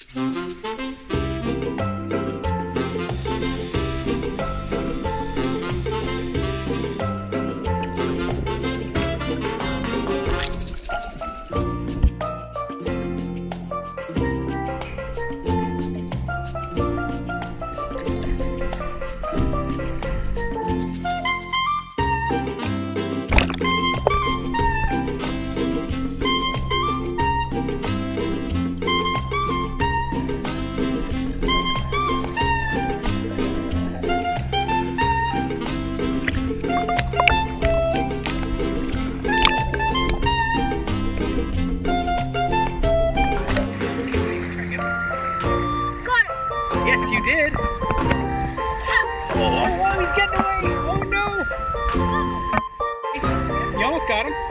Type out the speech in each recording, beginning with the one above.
Yes, you did. Oh, he's getting away. Oh no. You almost got him.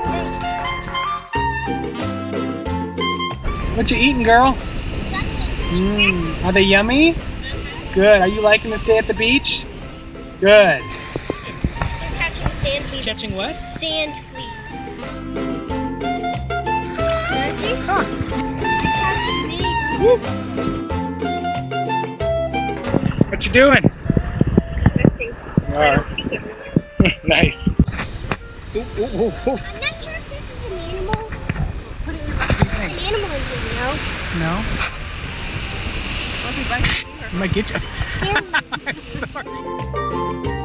What you eating, girl? Are they yummy? Good. Are you liking this day at the beach? Good. I'm catching sand fleas. Catching what? Sand fleas. Can I see? Huh. Woo. What you doing? Lifting. Alright. Nice. Ooh, ooh, ooh, ooh. I'm not sure if this is an animal. Put it in an animal in here, no? No? I might get you. Scared me. I'm sorry.